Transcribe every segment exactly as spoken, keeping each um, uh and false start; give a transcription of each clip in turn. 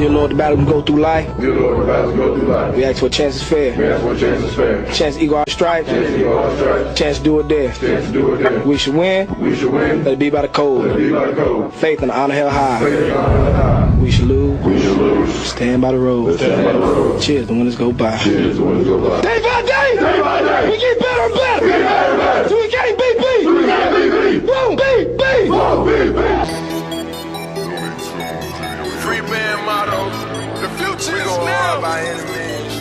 Dear Lord, the battle we go through life. Dear Lord, the battle we go through life. We ask for a chance is fair. We ask for a chance is fair. Chance to equal our stripes. Chance to equal our stripes. Chance to do it there. Chance to do it there. We should win. We should win. Let it be by the code. Let it be by the code. Faith and honor held high. Faith and honor held high. We should lose. We should lose. Stand by the road. Stand by the road. Cheers, the winners go by. Cheers, the winners go by. Day by day. Day by day. We get better and better. We get better and better. So we can't beat beat. So we can't beat beat. Won't beat beat. Won't beat beat. Free band motto. The future is now. By any means.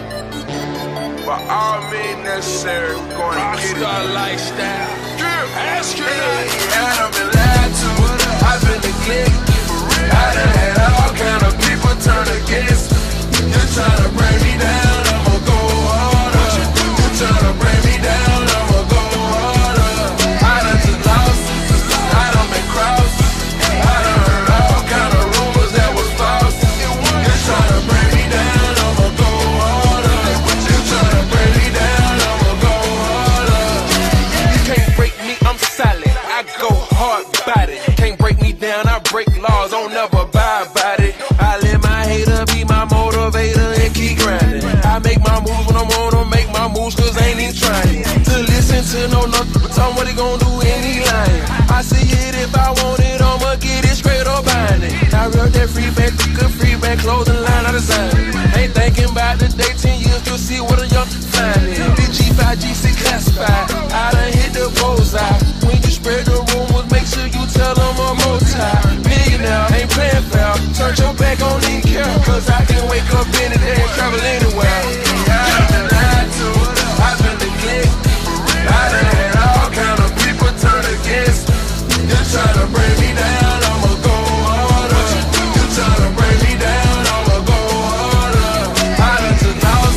By all means necessary. We're going to get it. Rockstar lifestyle. Yeah. Astronaut. And I've been lied to. I've been neglected. I done had all kind of people turn against me. You're trying to bring me down. I'ma go harder. You're trying to bring me down. I'ma go harder. I done just lost. I done been crossed. I done heard all kind of rumors that was false. You're trying to bring me down. I'ma go harder. You're trying to bring me down. I'ma go harder. You can't break me, I'm solid. I go hard about it. Can't break me down, I break laws. Don't never buy about it. I let my hater be my motivator and keep grinding. I make my moves when I wanna make my moves, cause I ain't even trying to listen to no nothing but tell what he gon' do and he lying. I see it if I want it, I'ma get it straight up behind it. I real that free back, good free back, clothing line I designed it. Ain't thinking about the day, ten years, you'll see what a young find it. The G five, G six classified, I done hit the bullseye. When you spread the rumors, make sure you tell them I'm multi. Millionaire, ain't playing fair, turn your back on even care, cause I can wake up any day and travel anywhere. I've been lied to, I've been neglected. I done had all kind of people turn against me. You're trying to bring me down, I'ma go harder. You're trying to bring me down, I'ma go harder. I done just lost,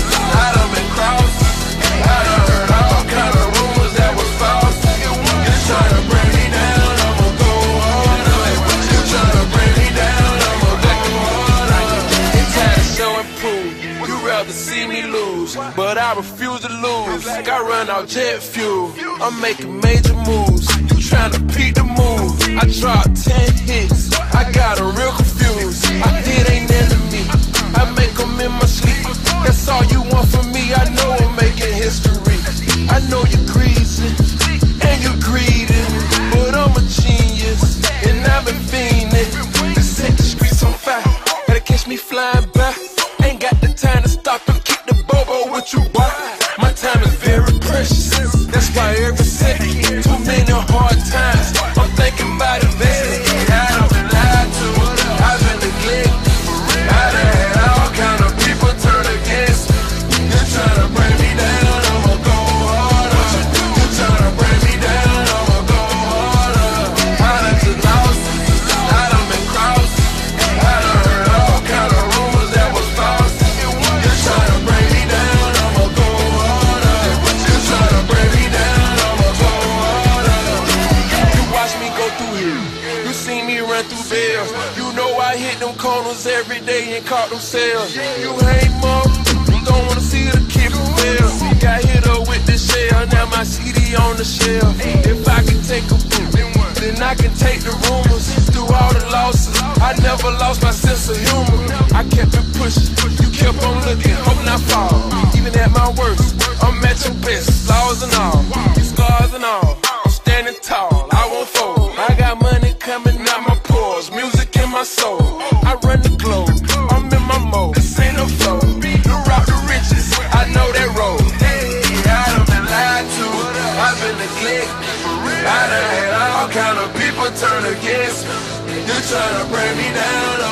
I done been crossed. I done heard all kind of rumors that was false. You're trying to bring me down, I'ma go harder. You're trying to bring me down, I'ma go harder. It's time to show and prove. You rather see me lose, but I refuse to lose. I run out jet fuel, I'm making major moves. You tryna peek the move, I dropped ten hits, I got them real confused. I hit ain't enemy, I make them in my sleep. That's all you want from me, I know I'm making history. I know you're greasy, and you're greedy, but I'm a genius, and I've been fiending to set the streets on fire. Gotta catch me flying by, ain't got the time to stop and keep the bobo with you, boy. My time is very precious, that's why every second, too many hard times, I'm thinking about investing. I done been lied to, I've been neglected. I done had all kind of people turn against me. You're trying to bring me down, I'ma go harder. You're trying to bring me down, I'ma go harder. I done just lost, I done been crossed. I done heard all kind of rumors that was false. You're trying to bring me down, I'ma go harder. You're trying to bring me down, I'ma go harder. You watch me go through here, you see me run through bills. You know I hit them corners every day and caught them sales. You hate more, you don't wanna see the kid fail. Got hit up with the shell, now my C D on the shelf. If I can take a boot, then I can take the rumors. Through all the losses, I never lost my sense of humor. I kept it pushing, you kept on looking, hoping I fall. Even at my worst, I'm at your best, flaws and all, these scars and all. I'm standing tall, I won't fold. I got money coming out my pores, music in my soul. I run the globe, I'm in my mode. This ain't no flow, the route to riches, I know that road. Hey, I done been lied to, I've been neglected. I done had all kind of people turn against me. You're trying to bring me down,